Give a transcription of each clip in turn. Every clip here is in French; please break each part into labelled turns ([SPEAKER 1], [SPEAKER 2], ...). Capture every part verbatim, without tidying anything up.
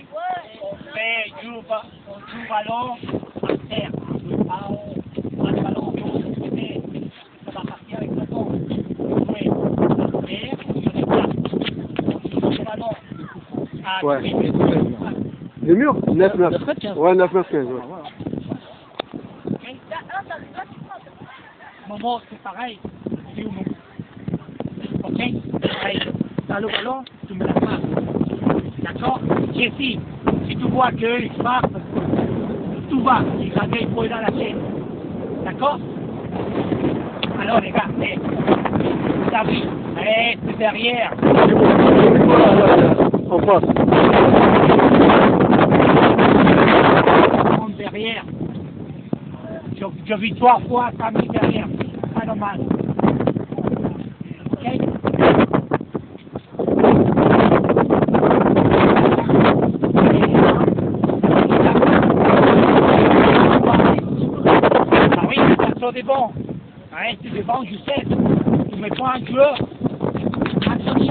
[SPEAKER 1] On fait, joue, on joue ballon à terre. Pas au pas de ballon au dos, mais ça va partir avec le ballon. Jouer à terre, sur les places. On joue le ballon à
[SPEAKER 2] Ouais. Les murs neuf neuf. Ouais, neuf neuf quinze. Ouais.
[SPEAKER 1] Momo, c'est pareil. C'est où, Momo? Ok? Pareil. Dans le ballon, tu me la passes. D'accord? Jessie, si tu vois qu'il frappe, tout va. Il va bien pour dans la tête. D'accord? Alors, les gars, eh, David, reste derrière.
[SPEAKER 2] En face.
[SPEAKER 1] Monte derrière. Je, je vis trois fois ta mis derrière. Pas normal. Ok? Ah oui, ça des bons. Reste devant, je sais. Tu mets pas un joueur. Anthony.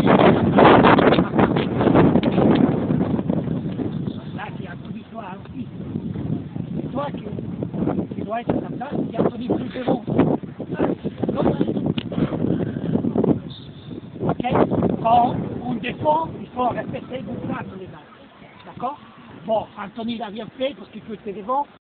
[SPEAKER 1] Là, c'est Anthony, toi aussi. C'est toi qui, qui dois être à ta place. C'est Anthony plus c'est bon. Ok? Quand on défend, il faut respecter le cadre, les gars. D'accord? Bon, Anthony l'a bien fait parce qu'il peut être devant.